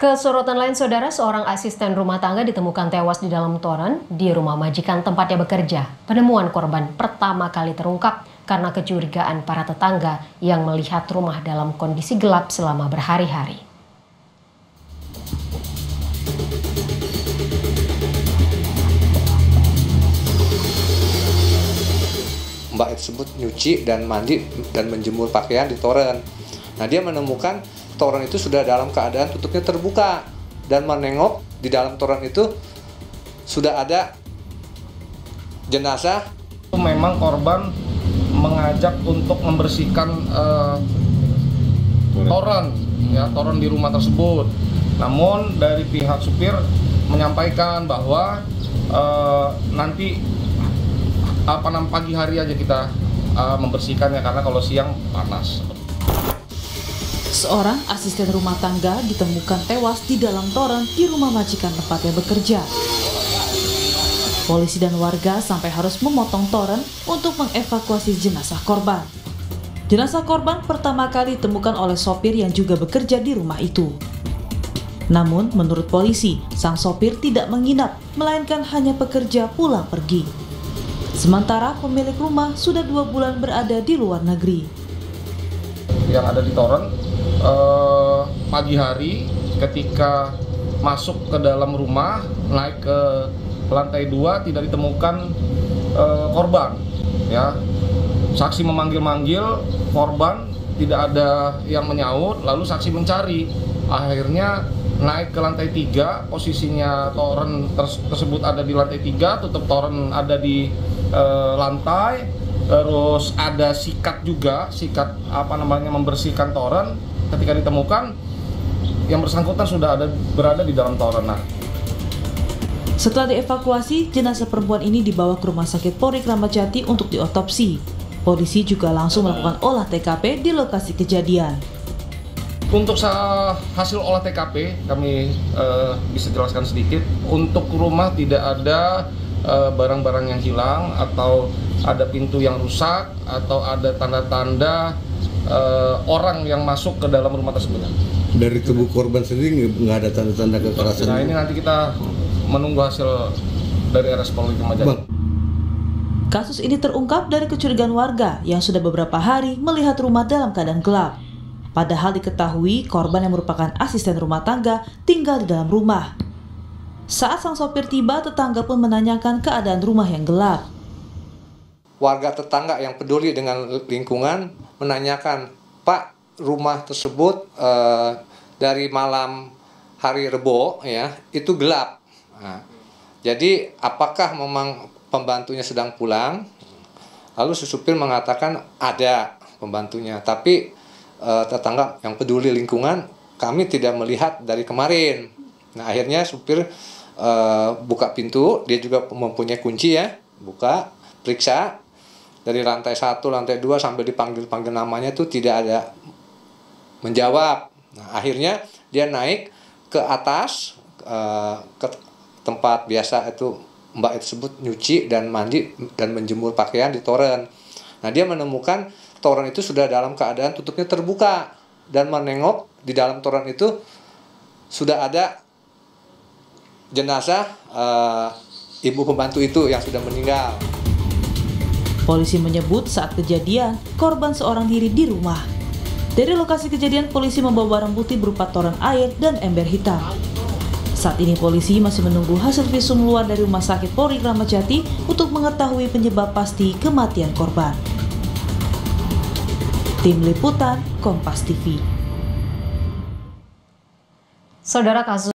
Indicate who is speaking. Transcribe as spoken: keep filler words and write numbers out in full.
Speaker 1: Kesorotan lain, saudara, seorang asisten rumah tangga ditemukan tewas di dalam toren di rumah majikan tempatnya bekerja. Penemuan korban pertama kali terungkap karena kecurigaan para tetangga yang melihat rumah dalam kondisi gelap selama berhari-hari.
Speaker 2: Mbak tersebut nyuci dan mandi dan menjemur pakaian di toren. Nah, dia menemukan toren itu sudah dalam keadaan tutupnya terbuka dan menengok di dalam toren itu sudah ada jenazah.
Speaker 3: Memang korban mengajak untuk membersihkan uh, toren, ya toren di rumah tersebut. Namun dari pihak supir menyampaikan bahwa uh, nanti apa namanya pagi hari aja kita uh, membersihkannya karena kalau siang panas.
Speaker 4: Seorang asisten rumah tangga ditemukan tewas di dalam toren di rumah majikan tempatnya bekerja. Polisi dan warga sampai harus memotong toren untuk mengevakuasi jenazah korban. Jenazah korban pertama kali ditemukan oleh sopir yang juga bekerja di rumah itu. Namun, menurut polisi, sang sopir tidak menginap, melainkan hanya pekerja pulang pergi. Sementara pemilik rumah sudah dua bulan berada di luar negeri.
Speaker 3: Yang ada di toren, eh, pagi hari ketika masuk ke dalam rumah, naik ke lantai dua tidak ditemukan eh, korban. Ya, saksi memanggil-manggil korban, tidak ada yang menyaut, lalu saksi mencari. Akhirnya naik ke lantai tiga, posisinya toren tersebut ada di lantai tiga, tutup toren ada di uh, lantai, terus ada sikat juga, sikat apa namanya membersihkan toren. Ketika ditemukan, yang bersangkutan sudah ada berada di dalam toren. Nah,
Speaker 4: setelah dievakuasi, jenazah perempuan ini dibawa ke Rumah Sakit Polri Kramat Jati untuk diotopsi. Polisi juga langsung melakukan olah T K P di lokasi kejadian.
Speaker 3: Untuk hasil olah T K P kami uh, bisa jelaskan sedikit. Untuk rumah tidak ada barang-barang uh, yang hilang atau ada pintu yang rusak atau ada tanda-tanda uh, orang yang masuk ke dalam rumah tersebut.
Speaker 5: Dari tubuh korban sendiri nggak ada tanda-tanda kekerasan.
Speaker 3: Nah, ini nanti kita menunggu hasil dari R S Polri Kramat Jati.
Speaker 4: Kasus ini terungkap dari kecurigaan warga yang sudah beberapa hari melihat rumah dalam keadaan gelap. Padahal diketahui korban yang merupakan asisten rumah tangga tinggal di dalam rumah. Saat sang sopir tiba, tetangga pun menanyakan keadaan rumah yang gelap.
Speaker 2: Warga tetangga yang peduli dengan lingkungan menanyakan, Pak, rumah tersebut eh, dari malam hari Rebo ya itu gelap. Nah, jadi apakah memang pembantunya sedang pulang? Lalu si supir mengatakan ada pembantunya, tapi Uh, tetangga yang peduli lingkungan kami tidak melihat dari kemarin. Nah, akhirnya supir uh, buka pintu, dia juga mempunyai kunci ya, buka, periksa dari lantai satu, lantai dua sampai dipanggil-panggil namanya itu tidak ada menjawab. Nah, akhirnya dia naik ke atas uh, ke tempat biasa itu Mbak tersebut nyuci dan mandi dan menjemur pakaian di toren. Nah, dia menemukan toren itu sudah dalam keadaan tutupnya terbuka dan menengok di dalam toren itu sudah ada jenazah uh, ibu pembantu itu yang sudah meninggal.
Speaker 4: Polisi menyebut saat kejadian korban seorang diri di rumah. Dari lokasi kejadian, polisi membawa barang bukti berupa toren air dan ember hitam. Saat ini polisi masih menunggu hasil visum luar dari Rumah Sakit Polri Kramat Jati untuk mengetahui penyebab pasti kematian korban. Tim Liputan Kompas T V.
Speaker 1: Saudara, kasus